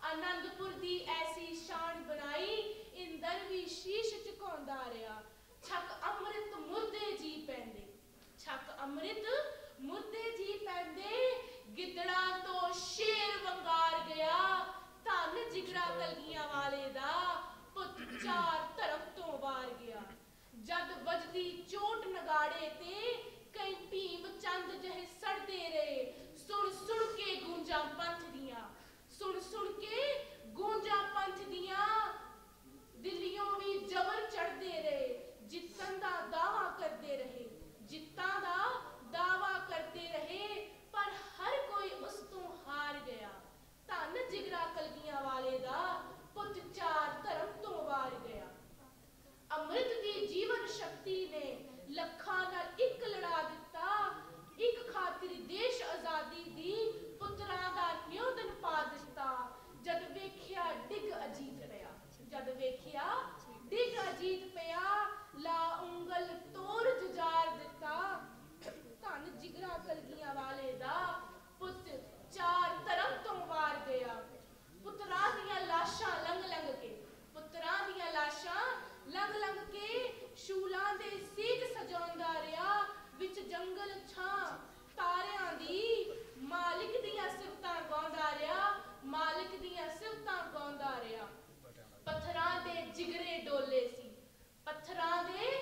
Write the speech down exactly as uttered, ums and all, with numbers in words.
आनंदपुर दी ऐसी शान बनाई, इंदर भी शीश झुकाउंदा रहा। छक अमृत मुर्दे जी पैंदे, छक अमृत मुर्दे जी पैंदे, गिद्दड़ा तो शेर वंगार गया। धन जिगरा कलगियां वाले दा, पुत चार धर्म तो वार गया। जद बजदी चोट नगाड़े ते, कई भीम चंद जहे सड़दे रहे। सुन सुन के गूंजा पंथ दियां, सुन सुन के गूंजा पंथ दियां, दिल्लियों भी जबर चढ़दे रहे। जितन दा दावा करते रहे, जित्तां दा दावा करते रहे, पर हर कोई उस तो हार गया। धन जिगरा कलगियां वाले दा, पुत चार धर्म तो वार गया। अमृत दी जीवन शक्ति ने लखां नाल इक लड़ा दिता। इक खातिर देश आजादी दी, पुत्रां दा न्योदन पा दिता। जद वेख्या डिग अजीत पिया, जद वेख्या डिग अजीत पिया, ला उंगल तोड़ जुजार दिता। धन जिगरा कलगियां वाले दा, पुत चार धर्म तो वार गया। पुत्रां दियां लाशां लंघ लंघ के, पुत्रां दियां लाशां लंघ लंघ के, शूलां दे सीत सजाउंदा रहा। विच जंगल छां तारियां दी, मालिक दियां सिफतां गाउंदा रहा, मालिक दियां सिफतां गाउंदा रहा। पत्थरां दे जिगरे डोले सी, पत्थरां दे